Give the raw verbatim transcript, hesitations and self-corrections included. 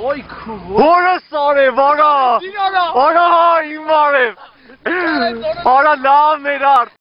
Oj kurwa! Bara sorry, bara! Bara ha in marim! Bara la me dar!